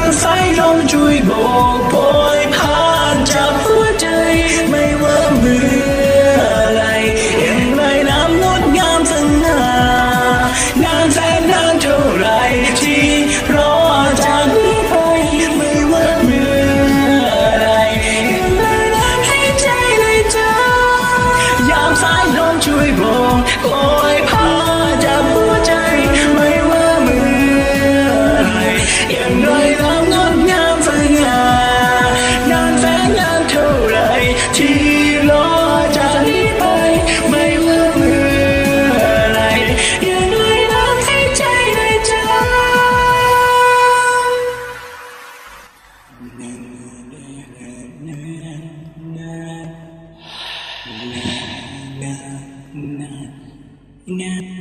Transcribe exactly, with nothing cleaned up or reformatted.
างสายลมช่วยโบกโบยผ่านจับหัวใจไม่ว่าเมื่อไรอย่างไรน้ำงดงามสง่านานแสนนานเท่าไรที่รอจากนี้ไปไม่ว่าเมื่อไรอย่างไรน้ำให้ใจเลยเธอยามสายลมช่วยโบกโบยผ่านจับหัวใจไม่ว่าเมื่อไรอย่างไรน้ำงดงามสง่านานแสนนานเท่าไรที่รอจากนี้ไปไม่ว่าเมื่อไรอย่างไรน้ำให้ใจเลยเธอ